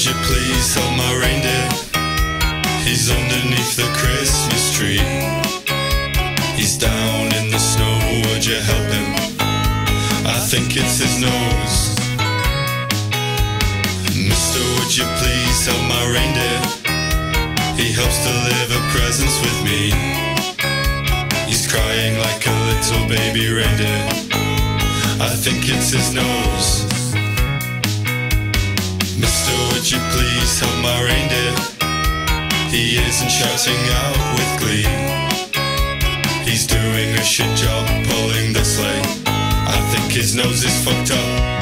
you please help my reindeer? He's underneath the Christmas tree. He's down in the snow, would you help him? I think it's his nose. Mister, would you please help my reindeer? He helps deliver presents with me. He's crying like a little baby reindeer. I think it's his nose. Mister, would you please help my reindeer? He isn't shouting out with glee. He's doing a shit job pulling the sleigh. I think his nose is fucked up.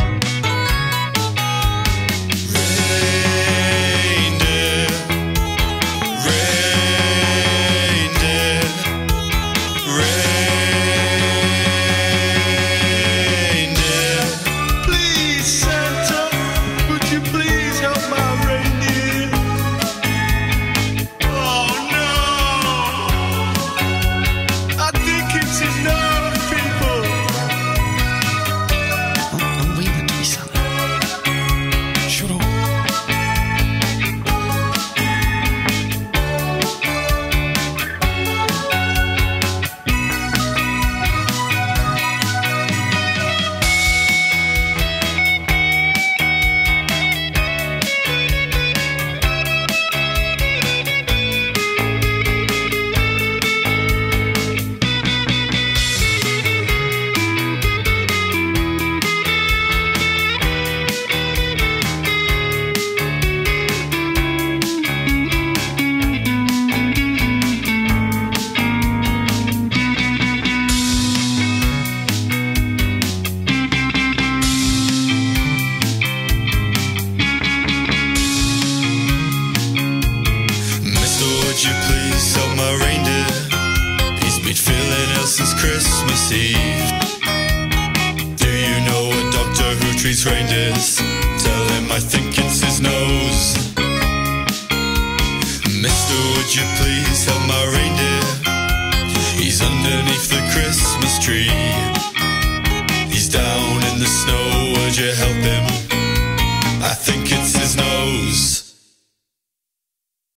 Would you please help my reindeer? He's been feeling ill since Christmas Eve. Do you know a doctor who treats reindeers? Tell him I think it's his nose. Mister, would you please help my reindeer? He's underneath the Christmas tree. He's down in the snow, would you help